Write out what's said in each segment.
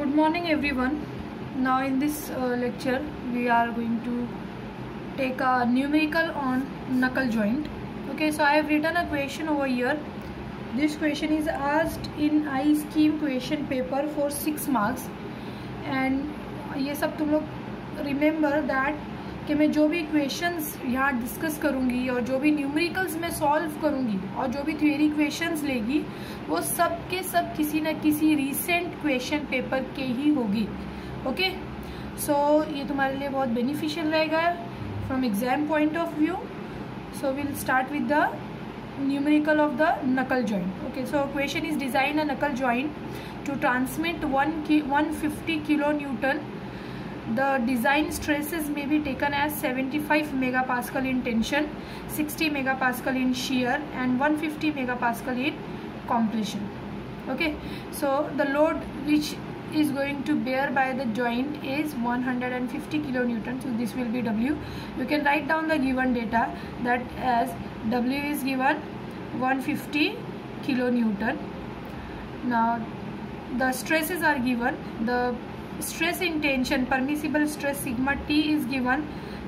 Good morning everyone. Now in this lecture we are going to take a numerical on knuckle joint. Okay, so I have written a question over here. This question is asked in I-Scheme question paper for 6 marks and ये सब तुम लोग remember that कि मैं जो भी equations यहाँ discuss करूँगी और जो भी न्यूमेरिकल्स में सॉल्व करूँगी और जो भी थ्योरी इक्वेशंस लेगी वो सब के सब किसी न किसी रीसेंट क्वेश्चन पेपर के ही होगी. ओके, सो ये तुम्हारे लिए बहुत बेनिफिशियल रहेगा from exam point of view. So will start with the numerical of the knuckle joint. Okay, so question is design a knuckle joint to transmit 150 kilonewton. The design stresses may be taken as 75 megapascal in tension, 60 megapascal in shear and 150 megapascal in compression. Okay, so the load which is going to bear by the joint is 150 kilonewton. So this will be W. You can write down the given data that as W is given 150 kilonewton. Now the stresses are given. The stress in tension, permissible stress sigma T is given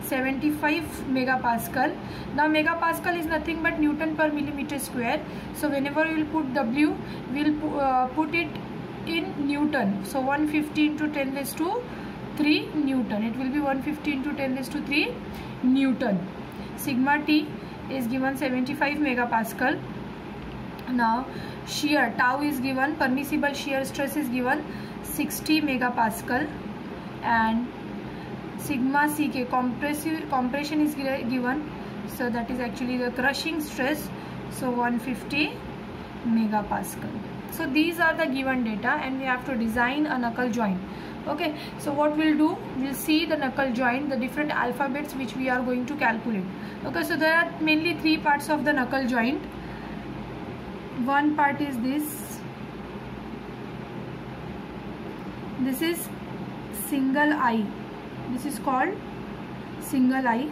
75 megapascal. Now megapascal is nothing but Newton per millimeter square. So whenever we will put W, we will put it in Newton. So 150 into 10 raised to 3 Newton. It will be 150 into 10 raised to 3 Newton. Sigma T is given 75 megapascal. Now shear tau is given, permissible shear stress is given 60 megapascal and sigma ck compression is given, so that is actually the crushing stress, so 150 megapascal. So these are the given data and we have to design a knuckle joint. Okay, so what we'll do, we'll see the knuckle joint, the different alphabets which we are going to calculate. Okay, so there are mainly 3 parts of the knuckle joint. One part is this is single eye. This is called single eye.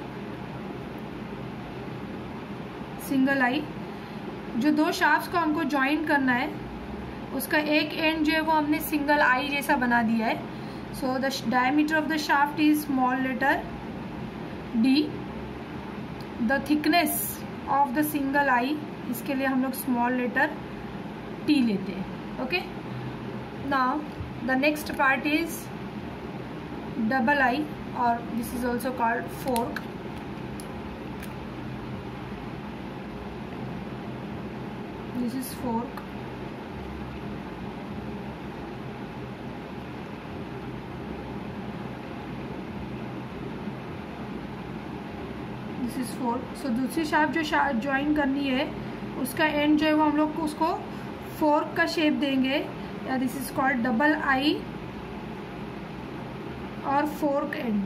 Single eye जो 2 shafts को हमको join करना है उसका एक and जो है वो हमने सिंगल आई जैसा बना दिया है. So the diameter of the shaft is small letter D. The thickness of the single eye, इसके लिए हम लोग स्मॉल लेटर टी लेते हैं. Okay, now the next part is double eye और this is also called fork. This is fork. This is fork. So दूसरी shaft जो join करनी है उसका एंड जो है वो हम लोग उसको फोर्क का शेप देंगे. This is called double eye और फोर्क एंड.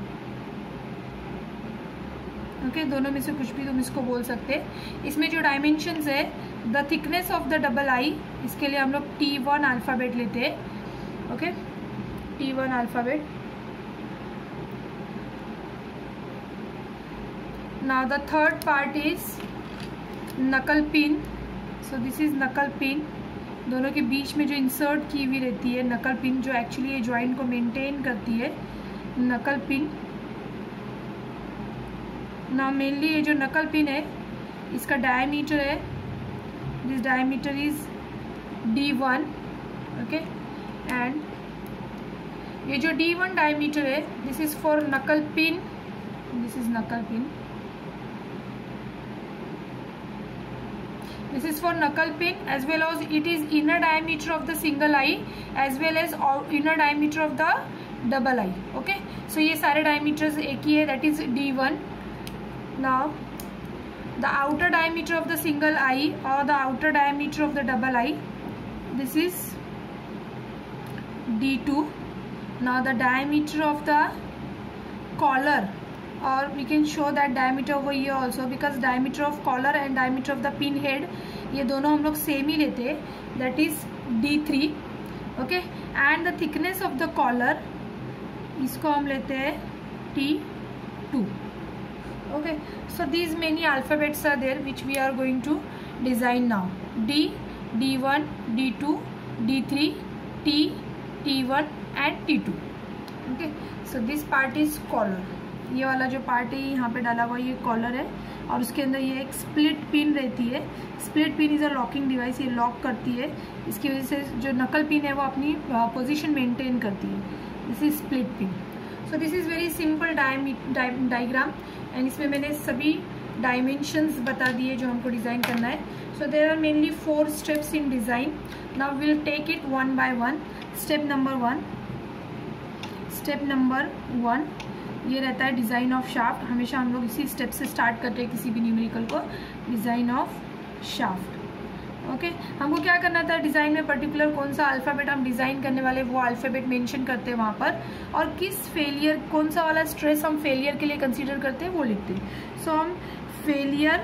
ओके, दोनों में से कुछ भी तुम इसको बोल सकते. इसमें जो डायमेंशंस है, the thickness of the double eye, इसके लिए हम लोग T1 अल्फाबेट लेते हैं. Okay, T1 alphabet. Now the third part is knuckle pin. So this is knuckle pin. दोनों के बीच में जो इंसर्ट की हुई रहती है नकल पिन, जो एक्चुअली ये जॉइंट को मेंटेन करती है, नकल पिन. ना मेनली ये जो नकल पिन है इसका डायमीटर है, this diameter is D1. Okay, and ये जो D1 डायमीटर है this is for knuckle pin. This is knuckle pin. This is for knuckle pin as well as it is inner diameter of the single eye as well as inner diameter of the double eye. Okay, so ये सारे diameters एक ही है, that is D1. Now the outer diameter of the single eye or the outer diameter of the double eye, this is D2. Now the diameter of the collar, or we can show that diameter over here also because diameter of collar and diameter of the pin head ये दोनों हम लोग same ही लेते हैं, that is D3. Okay, and the thickness of the collar इसको हम लेते हैं T2. Okay, so these many alphabets are there which we are going to design now. D, D1, D2, D3, T, T1 and T2. Okay, so this part is collar. ये वाला जो part है यहाँ पे डाला हुआ ये कॉलर है, और उसके अंदर ये एक स्प्लिट पिन रहती है. Split pin is a locking device, ये लॉक करती है. इसकी वजह से जो नकल पिन है वो अपनी पोजीशन मेंटेन करती है. This is split pin. So this is very simple diagram, and इसमें मैंने सभी डायमेंशंस बता दिए जो हमको डिज़ाइन करना है. So there are mainly 4 steps in design. Now will take it one by one. Step number 1 ये रहता है डिज़ाइन ऑफ शाफ्ट. हमेशा हम लोग इसी स्टेप से स्टार्ट करते हैं किसी भी न्यूमेरिकल को, डिज़ाइन ऑफ शाफ्ट. ओके, हमको क्या करना था डिज़ाइन में, पर्टिकुलर कौन सा अल्फ़ाबेट हम डिज़ाइन करने वाले वो अल्फ़ाबेट मेंशन करते हैं वहाँ पर, और किस फेलियर, कौन सा वाला स्ट्रेस हम फेलियर के लिए कंसीडर करते हैं वो लिखते हैं. सो हम फेलियर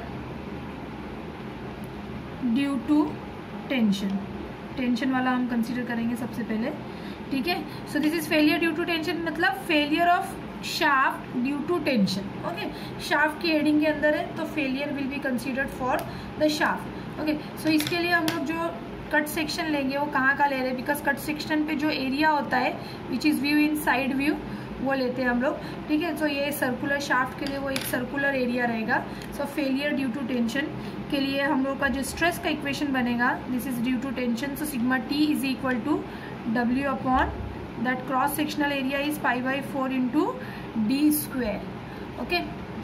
ड्यू टू टेंशन वाला हम कंसीडर करेंगे सबसे पहले. ठीक है, so this is failure due to tension, मतलब failure of shaft due to tension. Okay, shaft की हेडिंग के अंदर है तो failure will be considered for the shaft. Okay, so इसके लिए हम लोग जो कट सेक्शन लेंगे वो कहाँ का ले रहे हैं, बिकॉज कट सेक्शन पे जो एरिया होता है which is view in side view वो लेते हैं हम लोग. ठीक है, सो ये सर्कुलर शाफ्ट के लिए वो एक सर्कुलर एरिया रहेगा. So failure due to tension के लिए हम लोग का जो स्ट्रेस का इक्वेशन बनेगा, this is due to tension. So sigma T is equal to W upon that cross sectional area is π/4 into d square. Okay,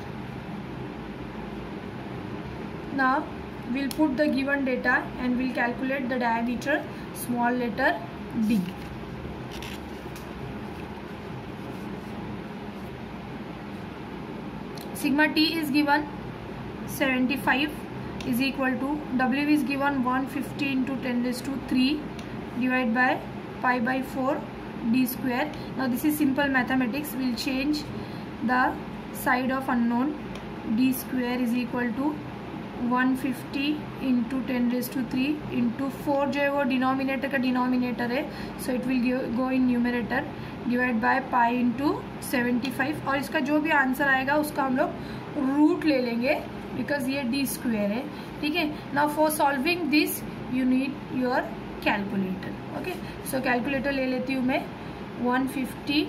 now we'll put the given data and we'll calculate the diameter, small letter d. Sigma t is given 75 is equal to W is given 150 into 10⁻³ divided by π/4 d square. Now this is simple mathematics. We'll change the side of unknown. D square is equal to 150 into 10⁻³ into 4 जो है वो denominator का denominator है, so it will go in numerator, divide by pi into 75. और इसका जो भी answer आएगा उसका हम लोग रूट ले लेंगे बिकॉज ये d स्क्वेयर है. ठीक है, now for solving this you need your calculator. Okay, so calculator ले लेती हूँ मैं. 150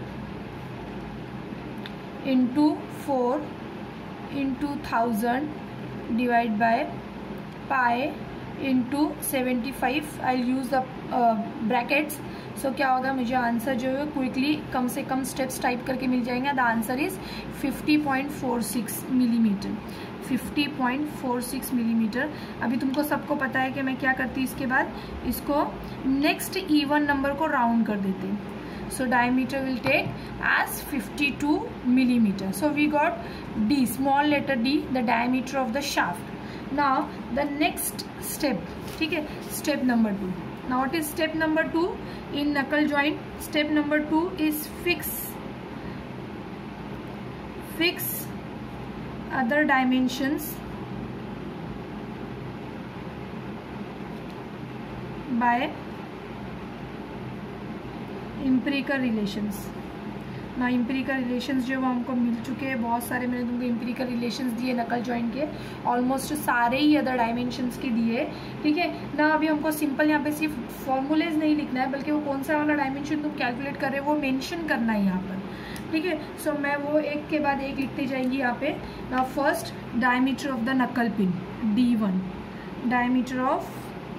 into 4 into 1000 divide by pi into 75. I use the brackets. So क्या होगा, मुझे आंसर जो है क्विकली कम से कम स्टेप्स टाइप करके मिल जाएंगे. The answer is 50.46 millimetre. 50.46 millimetre. अभी तुमको सबको पता है कि मैं क्या करती हूँ, इसके बाद इसको नेक्स्ट इवन नंबर को राउंड कर देते हैं. So diameter will take as 52 millimeter. So we got D, small letter D, the diameter of the shaft. Now the next step, ठीक है, step number 2. Now what is step number 2 in knuckle joint? Step number 2 is fix other dimensions by empirical relations. ना empirical relations जो वो हमको मिल चुके हैं बहुत सारे. मैंने तुमको इम्पेरिकल रिलेशंस दिए नकल जॉइंट के, ऑलमोस्ट सारे ही अदर डायमेंशंस के दिए. ठीक है ना, अभी हमको सिंपल यहाँ पे सिर्फ फॉर्मूलेज नहीं लिखना है, बल्कि वो कौन सा वाला डायमेंशन तुम कैलकुलेट कर रहे हो वो मेंशन करना है यहाँ पर. ठीक है, सो मैं वो एक के बाद एक लिखते जाएंगी यहाँ पे. ना first diameter of the knuckle pin D1, diameter of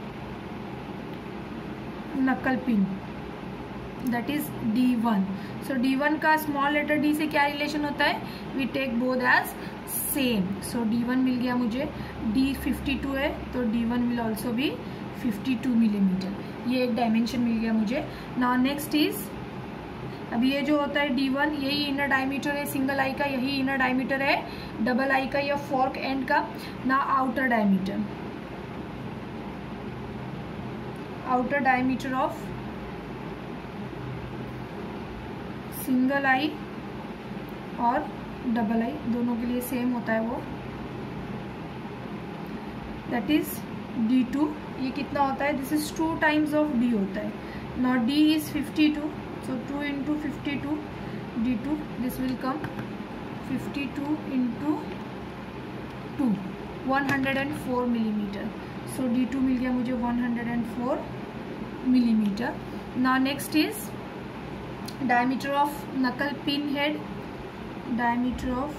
knuckle pin that is D1. So D1 का स्मॉल लेटर d से क्या रिलेशन होता है, we take both as same. So D1 मिल गया मुझे, D 52 है तो D1 will also be 52 millimetre. ये एक डायमेंशन मिल गया मुझे. Now next is, अभी ये जो होता है D1 यही इनर डायमीटर है सिंगल आई का, यही इनर डायमीटर है डबल आई का या फोर्क एंड का. ना outer diameter of single eye और डबल आई दोनों के लिए सेम होता है वो, दैट इज D2. ये कितना होता है, this is 2 times of D होता है. Not D is 52, so 2 into 52 D2, this will come 52 into 2, 104 millimetre. So D2 मिल गया मुझे 104 millimetre. Now next is diameter of knuckle pin head, diameter of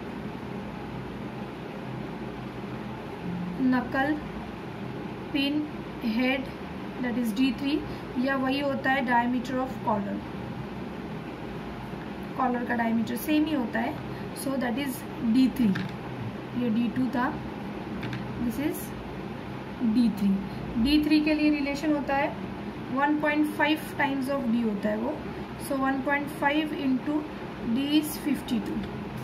knuckle pin head that is D3, या वही होता है diameter of collar, collar का diameter same ही होता है, सो दैट इज D3, ये D2 था, दिस इज D3. D3 के लिए रिलेशन होता है 1.5 टाइम्स ऑफ D होता है वो, so 1.5 into D is 52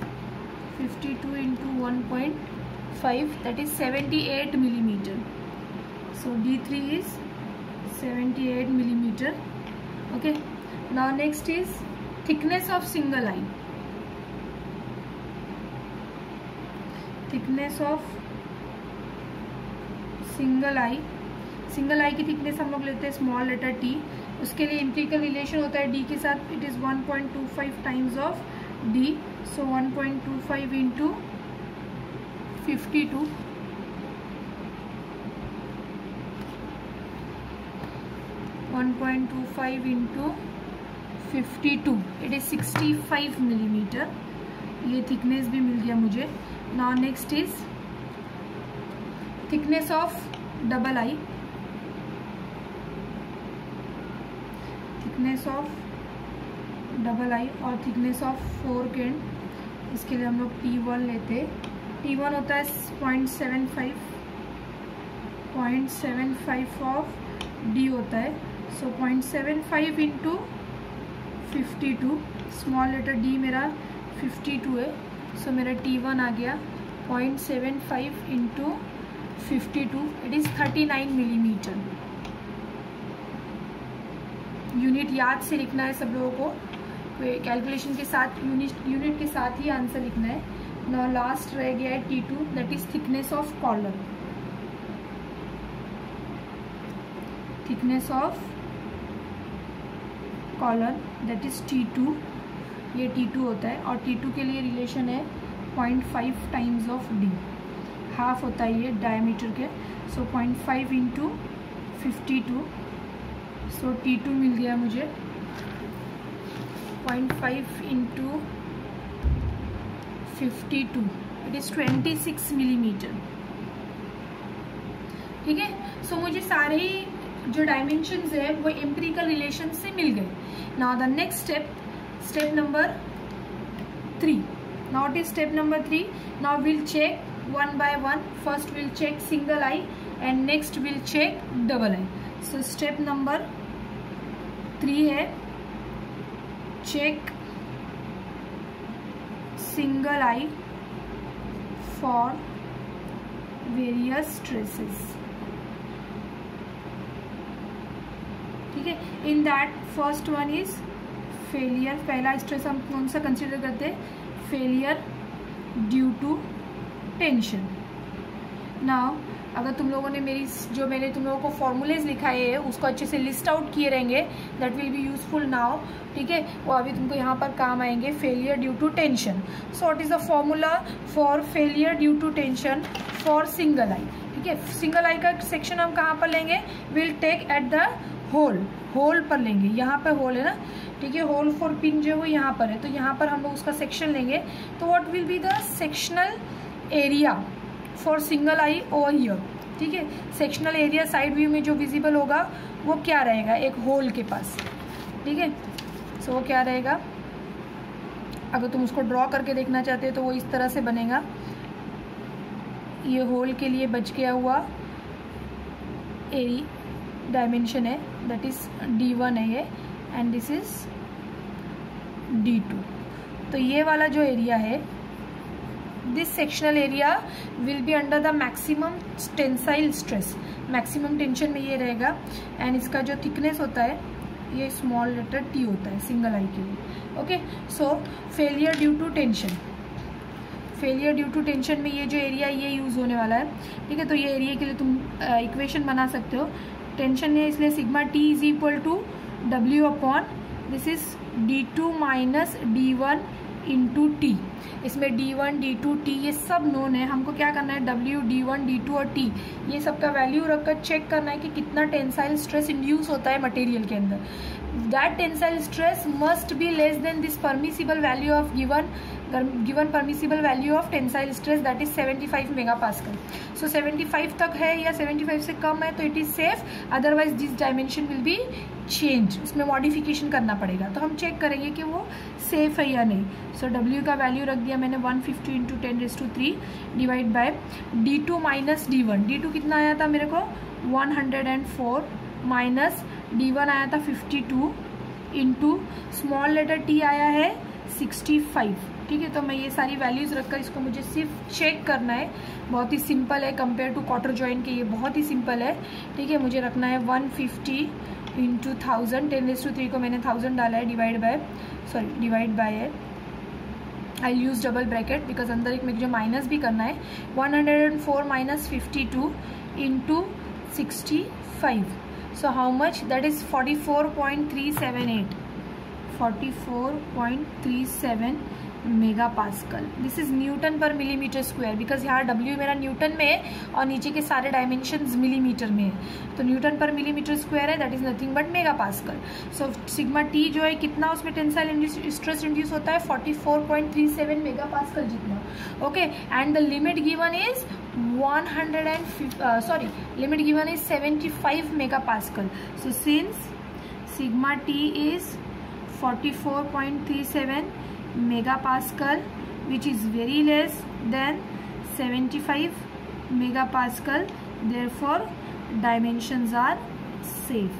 into 1.5 that is 78 millimetre, so D3 is 78 millimeter. Okay, now next is thickness of single eye. Thickness of single eye. Single eye की thickness हम लोग लेते हैं स्मॉल लेटर t. उसके लिए empirical relation होता है d के साथ, it is 1.25 times of d. So 1.25 into 52. 1.25 into 52, it is 65 millimeter. ये thickness भी मिल गया मुझे. Now next is thickness of double eye. Thickness of double eye और thickness of fork end, इसके लिए हम लोग T1 लेते. T1 होता है 0.75 ऑफ D होता है, so 0.75 into 52, small letter d मेरा 52 है, सो मेरा T1 आ गया 0.75 into 52, it is 39 millimetre. Unit याद से लिखना है सब लोगों को, कैलकुलेशन के साथ यूनिट के साथ ही आंसर लिखना है. नाउ लास्ट रह गया है T2, that is thickness of collar. Thickness of collar that is T2, ये T2 होता है और T2 के लिए रिलेशन है 0.5 टाइम्स ऑफ D, हाफ होता है ये डायमीटर के, सो 0.5 इंटू 52, सो T2 मिल गया मुझे 0.5 इंटू 52, इट इज़ 26 मिलीमीटर. ठीक है, सो मुझे सारे ही जो डायमेंशंस है वो एम्पिरिकल रिलेशन से मिल गए. Now the next step number 3. Now it is step number 3. Now will check one by one. First will check single eye and next will check double eye. So step number 3 है check single eye for various stresses. ठीक है, in that first one is failure. पहला stress हम कौन सा consider करते हैं? Failure due to tension. Now अगर तुम लोगों ने मैंने तुम लोगों को फॉर्मूलेज लिखाए हैं उसको अच्छे से लिस्ट आउट किए रहेंगे, that will be useful now. ठीक है, वो अभी तुमको यहाँ पर काम आएंगे. Failure due to tension. So what is the formula for failure due to tension for single eye? ठीक है, सिंगल आई का सेक्शन हम कहाँ पर लेंगे? Will take at the hole पर लेंगे. यहाँ पे होल है ना, ठीक है, होल फॉर पिन जो है यहाँ पर है, तो यहाँ पर हम लोग उसका सेक्शन लेंगे. तो what will be the sectional area for single eye over here? ठीक है, सेक्शनल एरिया साइड व्यू में जो विजिबल होगा वो क्या रहेगा? एक होल के पास. ठीक है, सो वो क्या रहेगा? अगर तुम उसको ड्रॉ करके देखना चाहते हो तो वो इस तरह से बनेगा. ये होल के लिए बच गया हुआ एरिया डायमेंशन है, दैट इज D1 है ये, एंड दिस इज D2. तो ये वाला जो एरिया है, this sectional area will be under the maximum tensile stress. Maximum tension में ये रहेगा. एंड इसका जो थिकनेस होता है ये स्मॉल लेटर T होता है सिंगल आई के लिए. Okay, so failure due to tension. Failure due to tension में ये जो एरिया ये यूज़ होने वाला है. ठीक है, तो ये एरिया के लिए तुम इक्वेशन बना सकते हो. टेंशन है इसलिए sigma T is equal to W upon this is D2 minus D1 into T. इसमें D1, D2, T ये सब नोन है। हमको क्या करना है, W, D1, D2 और T ये सब का वैल्यू रखकर चेक करना है कि कितना टेंसाइल स्ट्रेस इंड्यूस होता है मटेरियल के अंदर। That tensile stress must be less than this permissible value of given permissible value of tensile stress, that is 75 megapascal. So 75 तक है या 75 से कम है तो it is safe, otherwise this dimension will be change, उसमें मॉडिफिकेशन करना पड़ेगा। तो हम चेक करेंगे कि वो सेफ है या नहीं। सो W का वैल्यू रख दिया मैंने 150 into 10⁻³ divide bye D2 minus D1। D2 कितना आया था मेरे को 104 माइनस D1 आया था 52 इंटू स्मॉल लेटर t आया है 65। ठीक है, तो मैं ये सारी वैल्यूज़ रखकर इसको मुझे सिर्फ चेक करना है। बहुत ही सिंपल है कंपेयर टू क्वार्टर जॉइंट के, ये बहुत ही सिंपल है। ठीक है, मुझे रखना है 150 इंटू 1000, 10⁻³ को मैंने 1000 डाला है, डिवाइड बाय है। I use double bracket because अंदर एक मुझे माइनस भी करना है। 104 minus 52 into 65। So how much, that is 44.378, 44.37 megapascal. This is newton पर मिलीमीटर स्क्वायर, बिकॉज यहाँ W मेरा न्यूटन में है और नीचे के सारे डायमेंशंस मिलीमीटर में है, तो न्यूटन पर मिलीमीटर स्क्वायर है, that is nothing but megapascal. So sigma T जो है कितना उसमें टेंसाइल स्ट्रेस इंड्यूस होता है 44.37 मेगापास्कल जितना। Okay, and the limit given is 75 megapascal. So since sigma T is 44.37 megapascal, which is very less than 75 megapascal, therefore dimensions are safe.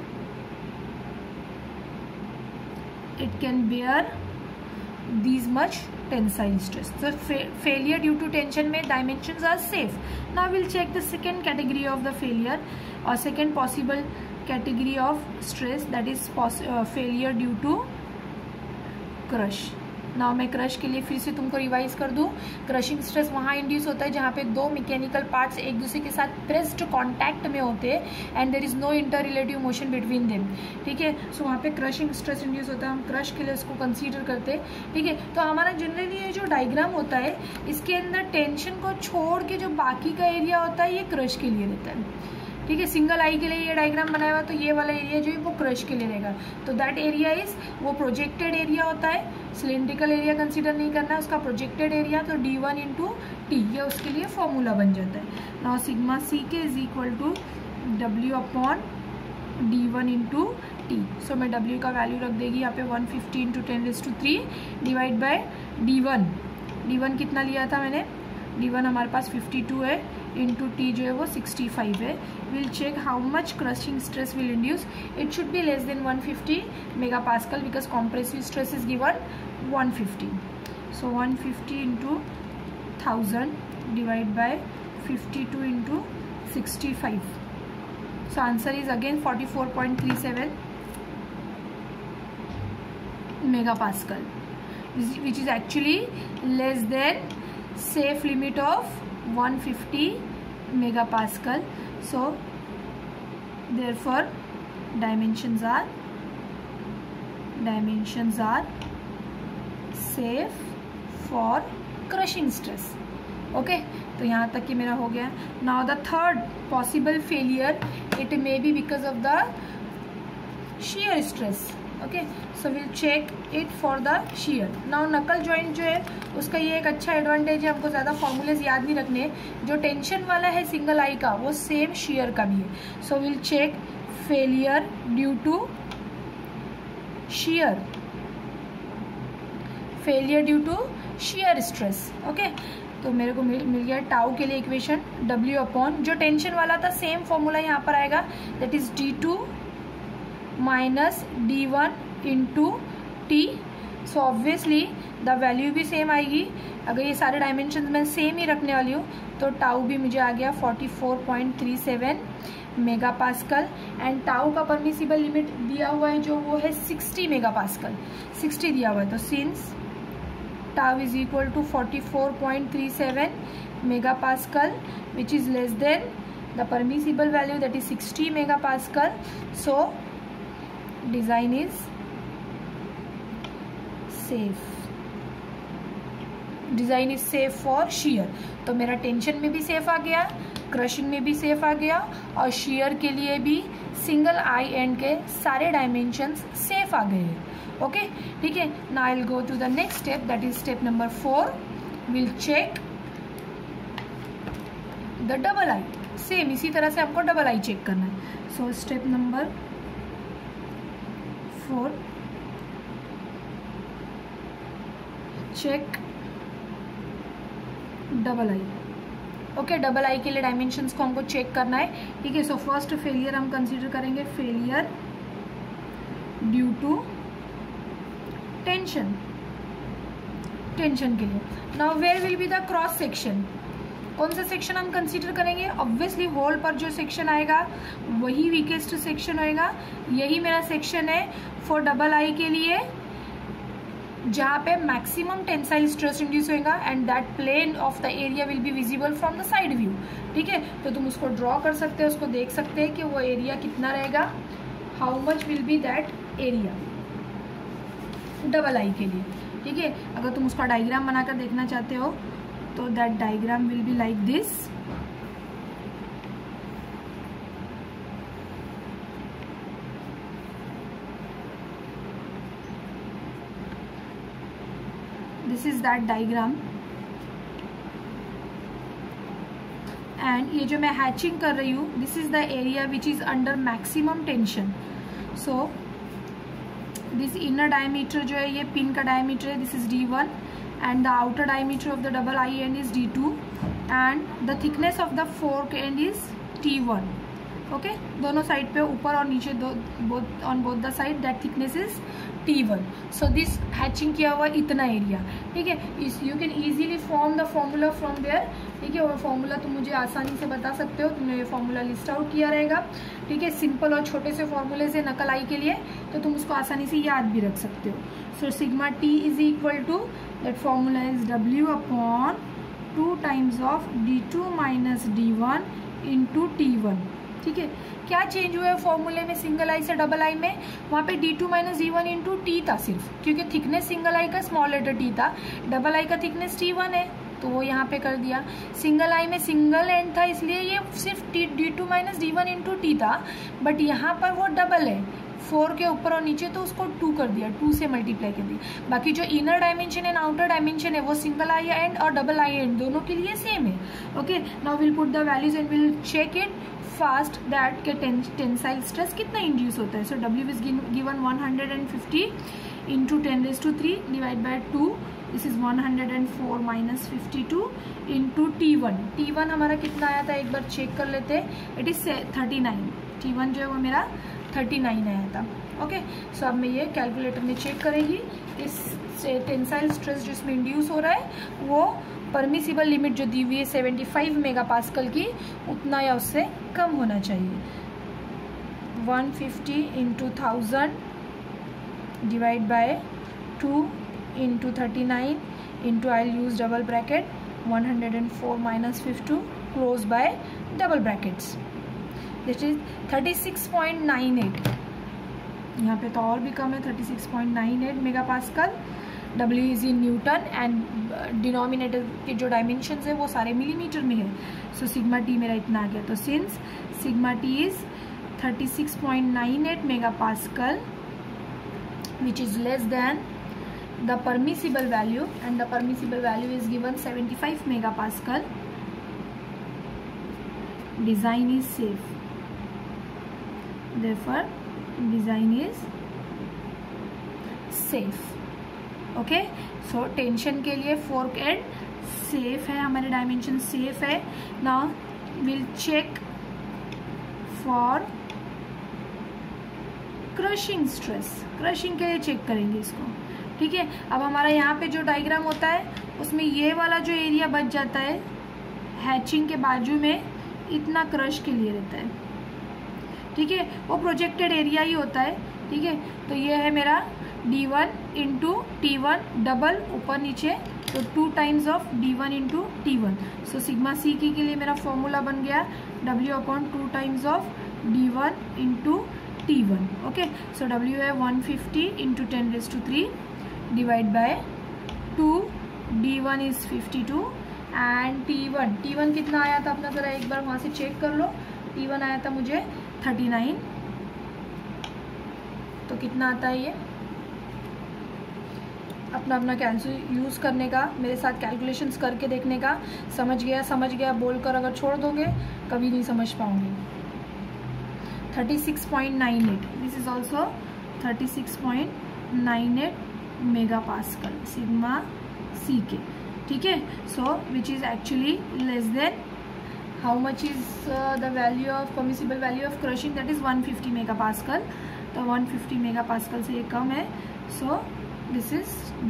It can bear these much tensile stress. So failure due to tension में dimensions are safe. Now we'll check the second category of the failure or second possible category of stress, that is failure due to crush. Now मैं crush के लिए फिर से तुमको revise कर दूं। Crushing stress वहाँ इंड्यूस होता है जहाँ पे दो मैकेनिकल पार्ट्स एक दूसरे के साथ प्रेस्ड कांटेक्ट में होते हैं and there is no inter relative motion between them. ठीक है, सो वहाँ पे क्रशिंग स्ट्रेस इंड्यूस होता है, हम क्रश के लिए उसको कंसीडर करते हैं। ठीक है, तो हमारा जनरली ये जो डायग्राम होता है इसके अंदर टेंशन को छोड़ के जो बाकी का एरिया होता है ये क्रश के लिए रहता है। ठीक है, सिंगल आई के लिए ये डायग्राम बनाया हुआ, तो ये वाला एरिया जो है वो क्रश के लिए रहेगा। तो दैट एरिया इज वो प्रोजेक्टेड एरिया होता है, सिलेंड्रिकल एरिया कंसीडर नहीं करना है, उसका प्रोजेक्टेड एरिया, तो D1 इंटू टी ये उसके लिए फॉर्मूला बन जाता है। Now sigma CK is equal to W upon D1 into T. So मैं W का वैल्यू रख देगी यहाँ पे 150 इंटू 10⁻³ डिवाइड बाय D1 कितना लिया था मैंने, D1 हमारे पास 52 है, इंटू T जो है वो 65 है। Will check how much crushing stress will induce, it should be less than 150 megapascal because compressive stress is given 150। So 150 into 1000 divide by 52 into 65। So answer is again 44.37 megapascal, which is actually less than safe limit of 150 megapascal. So therefore dimensions are safe for crushing stress. Okay, तो यहाँ तक कि मेरा हो गया। Now the third possible failure, it may be because of the shear stress. Okay, so will check it for the shear. Now knuckle joint जो है उसका ये एक अच्छा एडवांटेज है, हमको ज़्यादा फॉर्मूलेज याद नहीं रखने, जो टेंशन वाला है सिंगल आई का वो सेम shear का भी है। So will check failure due to shear, failure due to shear stress. Okay, तो मेरे को मिल गया टाउ के लिए इक्वेशन W अपॉन जो टेंशन वाला था सेम फॉर्मूला यहाँ पर आएगा, that is D2 minus D1 into T. So obviously the value भी सेम आएगी, अगर ये सारे डायमेंशन मैं सेम ही रखने वाली हूँ तो टाउ भी मुझे आ गया 44.37 मेगापास्कल एंड टाउ का परमिसिबल लिमिट दिया हुआ है जो वो है 60 मेगापास्कल, 60 दिया हुआ है। तो since tau is equal to 44.37 megapascal which is less than the permissible value that is 60 megapascal, so design is safe. Design is safe for shear. तो मेरा टेंशन में भी सेफ आ गया, क्रशिंग में भी सेफ आ गया, और शेयर के लिए भी सिंगल आई एंड के सारे डायमेंशंस सेफ आ गए हैं। ओके, ठीक है। Now I will go to the next step, that is step number 4। Will check the double eye. Same इसी तरह से हमको डबल आई चेक करना है। So step number 4, check double eye. Okay, double eye के लिए डायमेंशंस को हमको चेक करना है, ठीक है। सो फर्स्ट फेलियर हम कंसीडर करेंगे, failure due to tension, tension के लिए। Now where will be the cross section, कौन सा सेक्शन हम कंसीडर करेंगे? ऑब्वियसली होल पर जो सेक्शन आएगा वही वीकेस्ट सेक्शन होएगा। यही मेरा सेक्शन है फॉर डबल आई के लिए, जहाँ पे मैक्सिमम टेंसाइल स्ट्रेस इंड्यूस होगा, and that plane of the area will be visible from the side view, ठीक है। तो तुम उसको ड्रॉ कर सकते हो, उसको देख सकते हैं कि वो एरिया कितना रहेगा, how much will be that area double eye के लिए, ठीक है। अगर तुम उसका डायग्राम बनाकर देखना चाहते हो तो that diagram will be like this. This is that diagram, and ये जो मैं हैचिंग कर रही हूँ, this is the area which is under maximum tension. So this inner diameter जो है, ये पिन का डायमीटर है, this is D1, and the outer diameter of the double eye end is D2, and the thickness of the fork end is T1. Okay, दोनों side पे, ऊपर और नीचे, on both the side that thickness is T1. So this hatching किया हुआ इतना area, ठीक है। You can easily form the formula from there, ठीक है। और फॉर्मूला तुम मुझे आसानी से बता सकते हो, तुमने ये फॉर्मूला लिस्ट आउट किया रहेगा, ठीक है। सिंपल और छोटे से फॉर्मूले से नकल आई के लिए, तो तुम उसको आसानी से याद भी रख सकते हो। So sigma T is equal to, that formula is W upon 2 times of D2 minus D1 into T1, ठीक है। क्या चेंज हुआ है फॉर्मूले में सिंगल आई से डबल आई में? वहाँ पे D2 minus D1 into T था सिर्फ, क्योंकि थिकनेस सिंगल आई का स्मॉल लेटर T था, डबल आई का थिकनेस T1 है, तो वो यहाँ पे कर दिया। सिंगल आई में सिंगल एंड था, इसलिए ये सिर्फ D2 minus D1 into T था, बट यहाँ पर वो डबल है, 4 के ऊपर और नीचे, तो उसको 2 कर दिया, 2 से मल्टीप्लाई कर दिया। बाकी जो inner dimension and outer dimension है वो सिंगल आई एंड और डबल आई एंड दोनों के लिए सेम है। Okay, now will put the values and will check it fast that के टेंसाइल स्ट्रेस कितना इंड्यूस होता है। So W is given 150 into 10⁻³ divide by 2, this is 104 minus 52 into T1। T1 हमारा कितना आया था एक बार चेक कर लेते हैं, इट इज 39। T1 जो है वो मेरा 39 आया था। ओके, सो अब मैं ये कैलकुलेटर में चेक करेगी, इस टेंसाइल स्ट्रेस जिसमें इंड्यूस हो रहा है वो परमिसिबल लिमिट जो दी हुई है 75 मेगापास्कल की, उतना या उससे कम होना चाहिए। 150 into 1000 divide by 2 into 39 into I use double bracket 104 minus 52 close by double brackets, this is 36.98। यहाँ पे तो और भी कम है, 36.98 megapascal. W is in newton and denominator के जो डायमेंशंस है वो सारे मिलीमीटर में है। सो सिग्मा T मेरा इतना आ गया। तो since sigma T is 36.98 megapascal which is less than the permissible value, and the permissible value is given 75 megapascal, design is safe, therefore design is safe. Okay, so tension के लिए fork end safe है, हमारे dimension safe है। Now will check for crushing stress, crushing के लिए check करेंगे इसको, ठीक है। अब हमारा यहाँ पे जो डायग्राम होता है उसमें ये वाला जो एरिया बच जाता है हैचिंग के बाजू में, इतना क्रश के लिए रहता है, ठीक है। वो प्रोजेक्टेड एरिया ही होता है, ठीक है। तो ये है मेरा D1 इंटू T1 डबल ऊपर नीचे, तो 2 times of D1 into T1। So sigma C के लिए मेरा फॉर्मूला बन गया W upon 2 times of D1 into T1। Okay, so W है 150 into 10⁻³ divide by 2 D1 is 52 and T1 कितना आया था अपना, ज़रा एक बार वहाँ से चेक कर लो। T1 आया था मुझे 39। तो कितना आता है ये, अपना यूज़ करने का, मेरे साथ कैलकुलेशंस करके देखने का। समझ गया बोलकर अगर छोड़ दोगे कभी नहीं समझ पाओगे। 36.98, this is also 36.98 mega pascal sigma C के, ठीक है। सो which is actually less than how much is the value of permissible value of crushing, that is 150 mega pascal. तो 150 मेगा पास्कल से ये कम है। सो दिस इज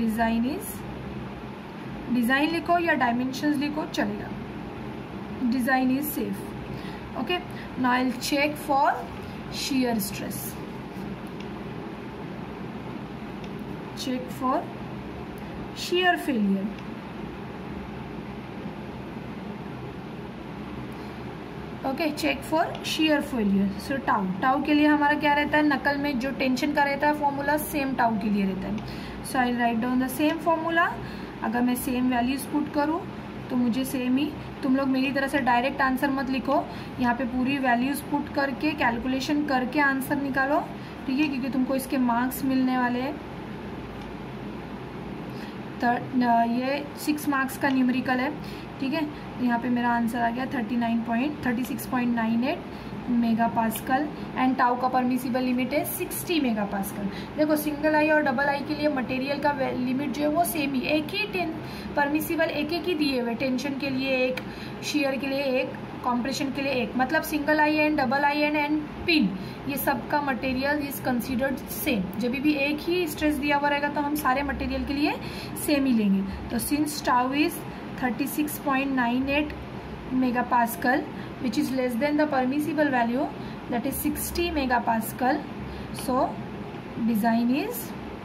डिज़ाइन लिखो या डायमेंशंस लिखो चलेगा, design is safe. Okay, now I will check for shear stress, check for shear failure। Okay, check for shear failure। So tau के लिए हमारा क्या रहता है, नकल में जो टेंशन का रहता है फॉर्मूला सेम टाउ के लिए रहता है। So I write down the same formula. अगर मैं सेम वैल्यूज पुट करूँ तो मुझे सेम ही, तुम लोग मेरी तरह से डायरेक्ट आंसर मत लिखो, यहाँ पे पूरी वैल्यूज पुट करके कैलकुलेशन करके आंसर निकालो, ठीक है, क्योंकि तुमको इसके मार्क्स मिलने वाले हैं। ये 6 मार्क्स का न्यूमेरिकल है, ठीक है। यहाँ पे मेरा आंसर आ गया 36.98 मेगा पास्कल एंड टाउ का परमिसिबल लिमिट है 60 मेगा पास्कल। देखो सिंगल आई और डबल आई के लिए मटेरियल का लिमिट जो है वो सेम ही, एक ही परमिसिबल एक ही दिए हुए, टेंशन के लिए एक, शेयर के लिए एक, कॉम्प्रेशन के लिए एक, मतलब single eye and double eye and pin, ये सब का मटेरियल इज कंसीडर्ड सेम। जब भी एक ही स्ट्रेस दिया हुआ रहेगा तो हम सारे मटेरियल के लिए सेम ही लेंगे। तो since tau is 36.98 megapascal, which is less than the permissible value, that is 60 megapascal, so design is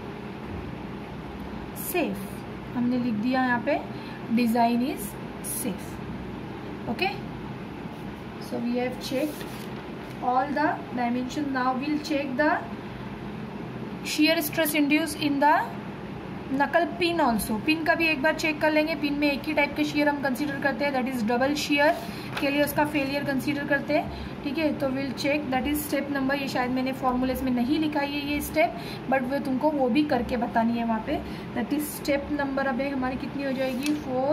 safe। हमने लिख दिया यहाँ पे design is safe। okay, so we have checked all the dimensions। now we'll check the shear stress induced in the knuckle pin also. Pin का भी एक बार check कर लेंगे। पिन में एक ही टाइप के शेयर हम कंसीडर करते हैं, दैट इज डबल शेयर के लिए उसका फेलियर कंसीडर करते हैं, ठीक है। तो will check, that is step number, ये शायद मैंने फॉर्मूलेस में नहीं लिखा है ये स्टेप, बट वो तुमको वो भी करके बतानी है वहाँ पे। दैट इज स्टेप नंबर अब हमारी कितनी हो जाएगी 4,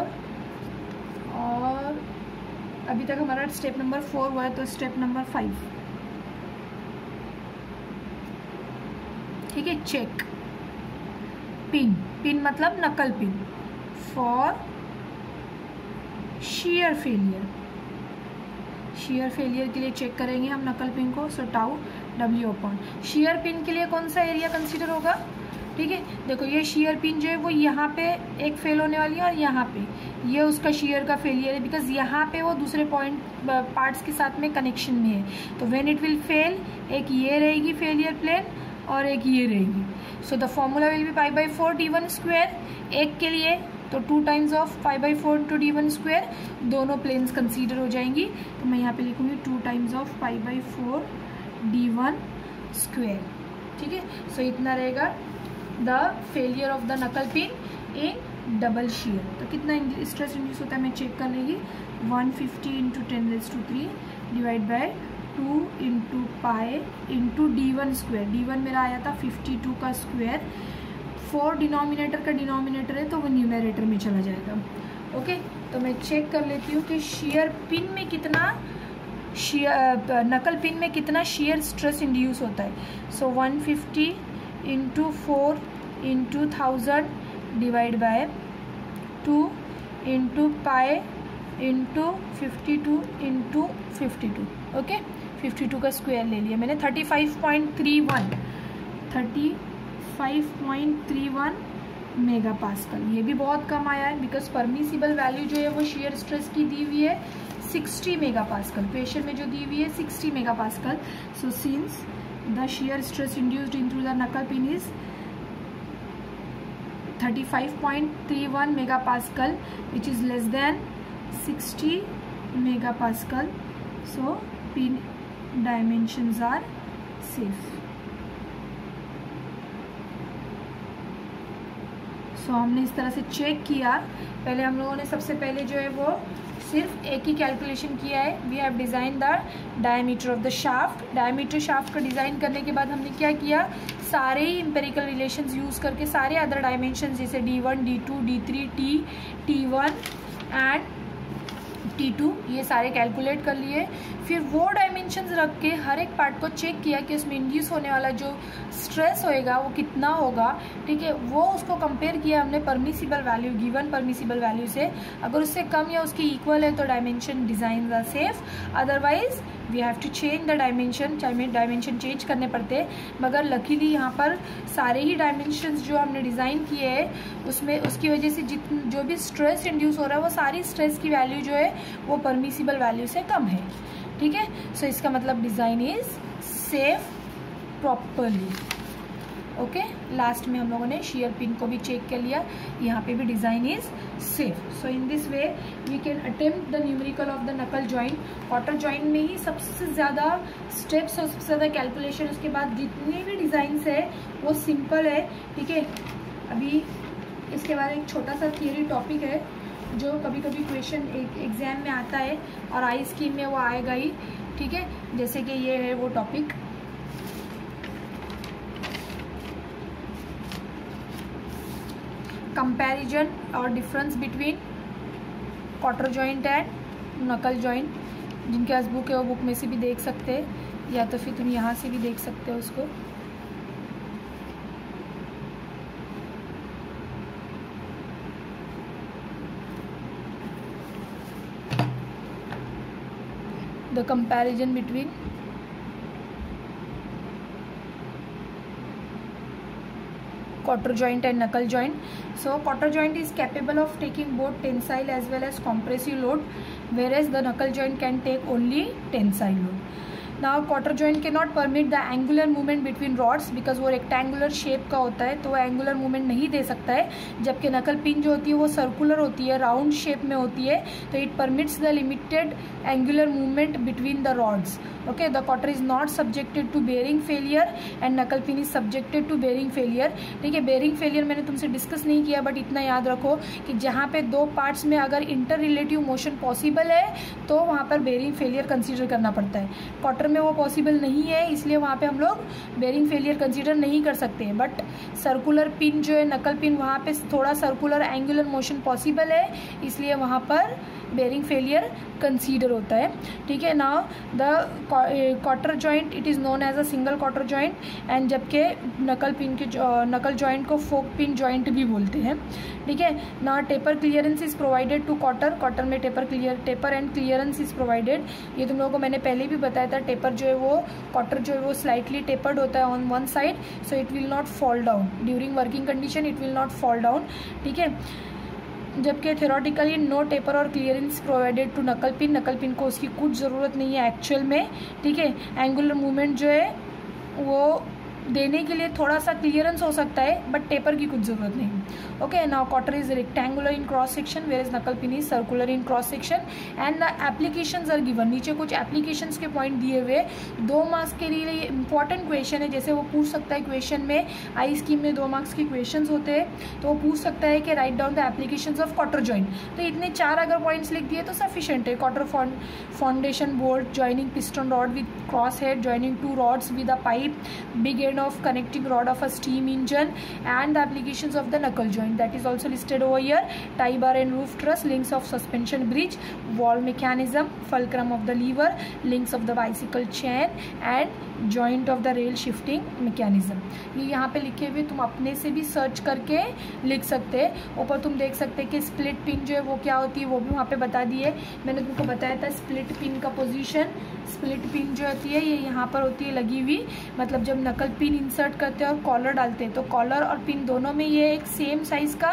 और अभी तक हमारा स्टेप नंबर 4 हुआ है, तो स्टेप नंबर 5, ठीक है। चेक पिन मतलब नकल पिन फॉर shear failure के लिए चेक करेंगे हम नकल पिन को। So tau W upon shear pin के लिए कौन सा एरिया कंसीडर होगा, ठीक है। देखो ये shear पिन जो है वो यहाँ पे एक फेल होने वाली है और यहाँ पे ये उसका shear का फेलियर है, बिकॉज यहाँ पे वो दूसरे पार्ट्स के साथ में कनेक्शन में है। तो व्हेन इट विल फेल, एक ये रहेगी फेलियर प्लेन और एक ये रहेगी। So the formula will be π/4 d1 square, एक के लिए तो 2 times of π/4 to d1 square, दोनों प्लेन्स कंसीडर हो जाएंगी। तो मैं यहाँ पे लिखूँगी 2 टाइम्स ऑफ π/4 d1 स्क्वायर, ठीक है। सो इतना रहेगा the failure of the knuckle pin in double shear. तो कितना स्ट्रेस इंड्यूस होता है मैं चेक कर लेंगी। 150 × 10⁻³ divide by 2 × pi × d1 square. d1 मेरा आया था 52 का स्क्वायर, 4 डिनोमिनेटर का डिनोमिनेटर है तो वो न्यूमरेटर में चला जाएगा। ओके, तो मैं चेक कर लेती हूँ कि शेयर पिन में कितना नकल पिन में कितना शेयर स्ट्रेस इंड्यूस होता है। So 150 × 4 × 1000 divide by 2 × pi × 52 × 52। ओके, 52 का स्क्वायर ले लिया मैंने। 35.31 मेगा पास्कल, ये भी बहुत कम आया है, बिकॉज परमिसिबल वैल्यू जो है वो शेयर स्ट्रेस की दी हुई है 60 मेगा पास्कल, क्वेश्चन में जो दी हुई है 60 mega pascal. So since the shear stress induced into the knuckle pin is 35.31 mega pascal, which is less than 60 mega pascal. So pin dimensions are safe। So हमने इस तरह से चेक किया। पहले हम लोगों ने सबसे पहले जो है वो सिर्फ एक ही कैलकुलेशन किया है। We have design the diameter of the shaft. Diameter shaft का डिज़ाइन करने के बाद हमने क्या किया, सारे ही एम्पेरिकल रिलेशंस यूज़ करके सारे अदर डायमेंशंस जैसे D1, D2, D3, T1 and T2 ये सारे कैलकुलेट कर लिए। फिर वो डायमेंशंस रख के हर एक पार्ट को चेक किया कि उसमें इंड्यूस होने वाला जो स्ट्रेस होएगा वो कितना होगा, ठीक है। वो उसको कंपेयर किया हमने permissible value, given permissible value से। अगर उससे कम या उसके इक्वल है तो dimension design are safe, otherwise we have to change the dimension. चाहे डायमेंशन चेंज करने पड़ते, मगर लकीली यहाँ पर सारे ही डायमेंशंस जो हमने डिज़ाइन किए हैं उसमें उसकी वजह से जो भी स्ट्रेस इंड्यूस हो रहा है वो सारी स्ट्रेस की वैल्यू जो है वो परमिसिबल वैल्यू से कम है, ठीक है। सो इसका मतलब design is safe properly. Okay, last में हम लोगों ने शेयर पिन को भी चेक कर लिया, यहाँ पे भी design is safe. So in this way we can attempt the numerical of the knuckle joint. Cotter joint में ही सबसे ज़्यादा स्टेप्स और सबसे ज़्यादा कैलकुलेशन, उसके बाद जितने भी डिज़ाइंस है वो सिंपल है, ठीक है। अभी इसके बाद एक छोटा सा थियरी टॉपिक है जो कभी कभी क्वेश्चन एग्जाम में आता है और आई स्कीम में वो आएगा ही, ठीक है। जैसे कि ये है वो टॉपिक, कंपैरिजन और difference between cotter joint and knuckle joint. जिनके पास बुक है वो बुक में से भी देख सकते हैं या तो फिर तुम यहाँ से भी देख सकते हो उसको। The comparison between quarter joint and knuckle joint. So quarter joint is capable of taking both tensile as well as compressive load, whereas the knuckle joint can take only tensile load. Now quarter joint cannot permit the angular movement between rods because वो rectangular shape का होता है तो वो angular movement नहीं दे सकता है, जबकि नकल पिन जो होती है वो circular होती है, round shape में होती है, तो it permits the limited angular movement between the rods. Okay, the quarter is not subjected to bearing failure and knuckle pin is subjected to bearing failure. ठीक है, bearing failure मैंने तुमसे डिस्कस नहीं किया, बट इतना याद रखो कि जहाँ पे दो पार्ट्स में अगर इंटर रिलेटिव मोशन पॉसिबल है तो वहाँ पर बेरिंग फेलियर कंसीडर करना पड़ता है। क्वार्टर में वो पॉसिबल नहीं है, इसलिए वहाँ पे हम लोग बेरिंग फेलियर कंसीडर नहीं कर सकते हैं। बट सर्कुलर पिन जो है नकल पिन, वहाँ पे थोड़ा सर्कुलर एंगुलर मोशन पॉसिबल है, इसलिए वहाँ पर बेरिंग फेलियर कंसीडर होता है, ठीक है। Now the cotter joint it is known as a single cotter joint and जबकि नकल पिन के नकल जॉइंट को फोक पिन जॉइंट भी बोलते हैं, ठीक है। ना taper clearance is provided to cotter में taper and clearance is provided. ये तुम लोगों को मैंने पहले भी बताया था, टेपर जो है वो क्वार्टर जो है वो स्लाइटली टेपर्ड होता है on one side, so it will not fall down during working condition, it will not fall down, ठीक है। जबकि थ्योरेटिकली नो टेपर और clearance provided to knuckle pin को उसकी कुछ ज़रूरत नहीं है एक्चुअल में, ठीक है। एंगुलर मूवमेंट जो है वो देने के लिए थोड़ा सा क्लियरेंस हो सकता है, बट टेपर की कुछ ज़रूरत नहीं। Okay, now cotter is rectangular in cross section where knuckle pin is circular in cross section and the applications are given. नीचे कुछ एप्लीकेशंस के पॉइंट दिए हुए, 2 मार्क्स के लिए ये इंपॉर्टेंट क्वेश्चन है। जैसे वो पूछ सकता है क्वेश्चन में, आई स्कीम में 2 मार्क्स के क्वेश्चन होते हैं, तो वो पूछ सकता है कि write down the applications of quarter joint. तो इतने 4 अगर पॉइंट्स लिख दिए तो सफिशिएंट है। Quarter foundation bolt, joining piston rod with cross head, joining 2 rods with a pipe, big end of connecting rod of a steam engine and the applications of the knuckle joint that is also listed over here. Tie bar and roof truss, links of suspension bridge, wall mechanism, fulcrum of the lever, links of the bicycle chain and joint of the rail shifting mechanism. ये यहाँ पे लिखे हुए तुम अपने से भी search करके लिख सकते हैं। ऊपर तुम देख सकते हैं कि स्प्लिट पिन जो है वो क्या होती है, वो भी वहाँ पे बता दी है। मैंने तुमको बताया था स्प्लिट पिन का पोजीशन। स्प्लिट पिन जो होती है ये यहाँ पर होती है लगी हुई, मतलब जब नकल पिन इंसर्ट करते हैं और कॉलर डालते हैं तो कॉलर और पिन दोनों में ये एक सेम साइज का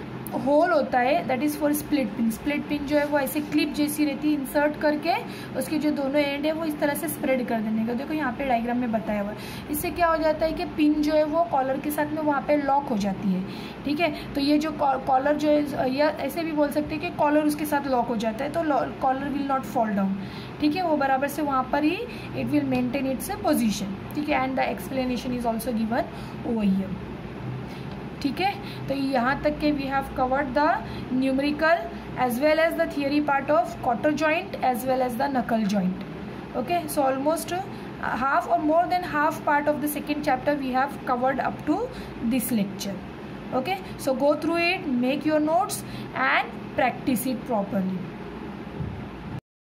होल होता है, that is for split pin. Split pin जो है वो ऐसे क्लिप जैसी रहती है, इंसर्ट करके उसके जो दोनों एंड है वो इस तरह से स्प्रेड कर देने का। देखो यहाँ पे डायग्राम में बताया हुआ है। इससे क्या हो जाता है कि पिन जो है वो कॉलर के साथ में वहाँ पे लॉक हो जाती है, ठीक है। तो ये जो कॉलर जो है, या ऐसे भी बोल सकते हैं कि कॉलर उसके साथ लॉक हो जाता है, तो collar will not fall down, ठीक है। वो बराबर से वहाँ पर ही it will maintain its position, ठीक है। And the explanation is also given over here. ठीक है, तो यहाँ तक के we have covered the numerical as well as the theory part of quarter joint as well as the knuckle joint. Okay, so almost half or more than half part of the second chapter we have covered up to this lecture. Okay, so go through it, make your notes and practice it properly.